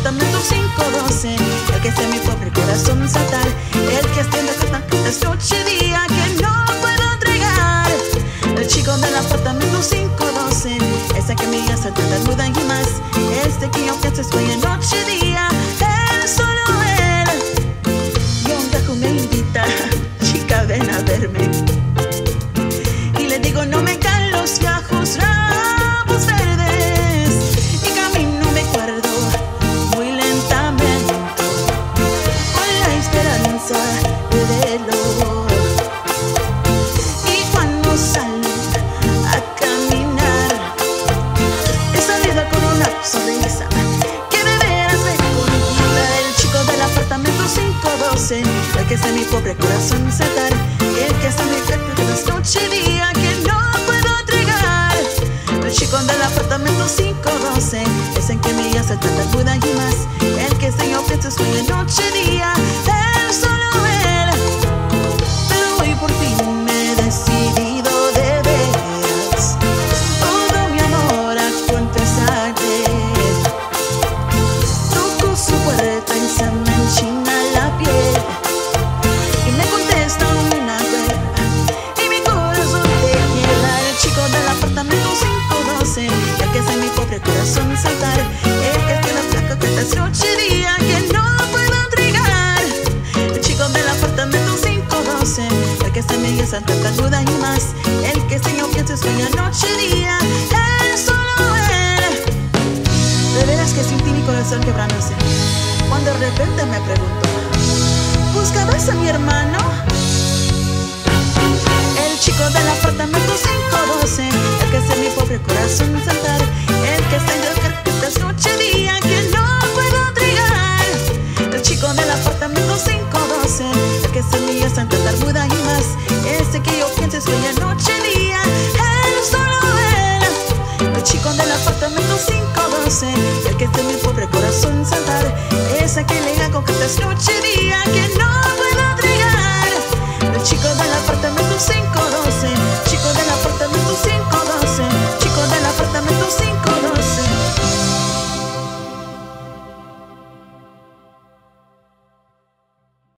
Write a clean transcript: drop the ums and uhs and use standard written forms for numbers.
apartamento 512, el que hace mi pobre corazón saltar, el que extiende es noche y día que no puedo entregar. El chico del apartamento 512, ese que me hace tanta duda y más, este que yo pienso estoy en noche y día, él, solo él. Y un taco me invita, chica ven a verme, y le digo no me caen los viejos rabos verdes, y camino me acuerdo muy lentamente, con la esperanza de verlo. Y cuando salgo a caminar, he salido con una sonrisa que de veras me conquista. El chico del apartamento 512, el que hace mi pobre corazón saltar, el que hace mi cuerpo de noche y día que no puedo entregar. El chico del apartamento 512 es el que me hace tanta duda y más, el que se yo pienso estoy de noche y día, él, solo él. Pero hoy por fin me he decidido de veras todo mi amor a confesarte. Toco su puerta y se me enchina la piel, y me contesta una güera y mi corazón te quiebra. El chico del apartamento 512, el que hace mi pobre corazón saltar, el que tiene flaco que es noche y día que no puedo entregar. El chico del apartamento 512, el que se me hace tanta duda y más, el que se yo pienso sueña noche y día, él, solo él. De veras que sin ti mi corazón quebrándose, cuando de repente me pregunto, ¿buscabas a mi hermano? El chico del apartamento 512, el que hace mi pobre corazón saltar, el que se yo carpetas noche y día que no puedo entregar. El chico del apartamento 512, el que se me hace tanta duda y más, ese que yo pienso sueña noche y día, él, solo él. El chico del apartamento 512, el que hace mi pobre corazón saltar, ese que le hago que noche y día que no